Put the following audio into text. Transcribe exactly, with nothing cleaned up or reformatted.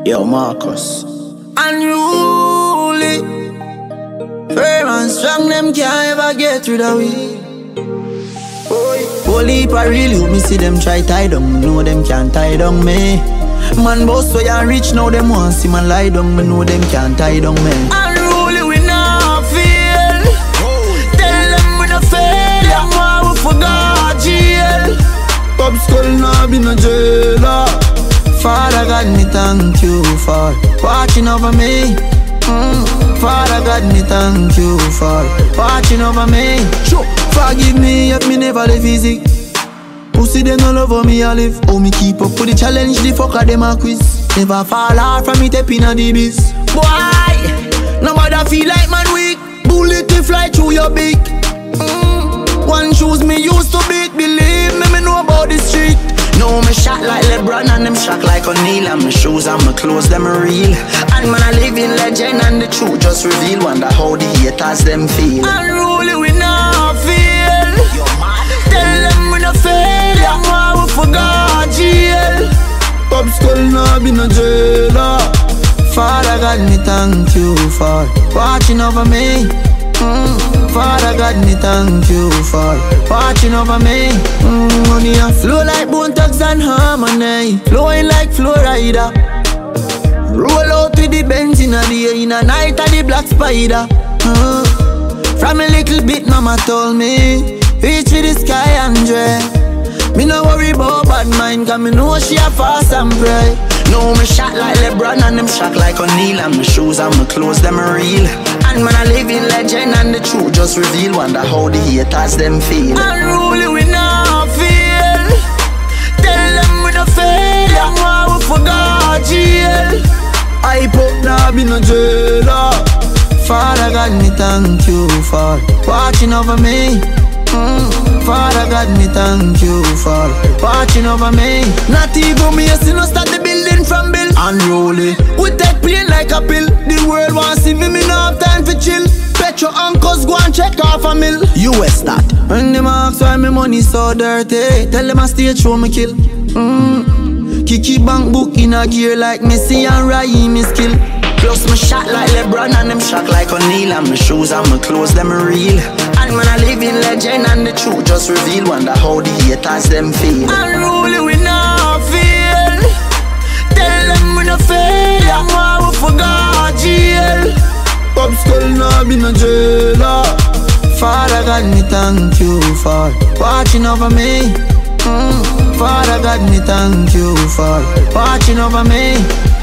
Yo, Marcus. Unruly, firm and strong, them can't ever get rid of we. Whole heap of real you, me see them try tie down, me know them can't tie down me. Man boss so ya rich, now them want see man lie down, me know them can't tie down me. Unruly we not feel, tell them we not fail, them want we forgot jail. Pop skull now be no jailer. Father God, me thank you for watching over me. Mm. Father God, me thank you for watching over me. Sure. Forgive me if me never live easy. Pussy them all over me I live. Oh, me keep up with the challenge, the fucker them a quiz. Never fall hard from me tapping a the biz. Boy, nobody feel like man weak. Bullet to fly through your beak. Mm. One shoes me used to beat. Believe me, me know about the street. No, me shot like LeBron and them shock like O'Neal. And my shoes and my clothes, them real. And man, I live in legend and the truth just reveal. Wonder how the haters them feel. Unruly we not feel. Tell them we not fail. Them why we forgot jail. Pop skull now be no jailer. Father God, me thank you for watching over me. Mm. Father God, me thank you for watching over me. Mm, money I flow like Bone Thugs and Harmony, flowing like Florida. Roll out with the Benz in the day, in the night of the Black Spider. Mm. From a little bit mama told me, reach with the sky and dread. Me no worry about bad mind, cause me know she a fast and pray. No, me shot like LeBron and them shock like O'Neal. And my shoes and my clothes, them real. And man, I live in legend and the truth just reveal. Wonder how the haters them feel. Unruly we not feel. Tell them we not fail. Them why we forgot jail. I pop now be no jailer. Father God, me thank you for watching over me. Mm. Father God, me thank you for watching over me. Not even me, you no start the building from bill. Unruly, we take plane like a pill. The world wants see me, me no have time for chill. Petro uncles go and check off a mill. U S that. When them ask why my money so dirty, tell them I stay show me kill. Mm. Kiki bank book in a gear like Messi and Raheem is skill. Plus my shot like LeBron and them shock like O'Neal. And my shoes and my clothes, them real. And man, I live in legend and the truth just reveal. Wonder how the haters them feel. Unruly we not feel. Tell them we not fail. Them why we forgot jail. Pop skull now be no jailer. Father God, me thank you for watching over me. Mm. Father God, me thank you for watching over me.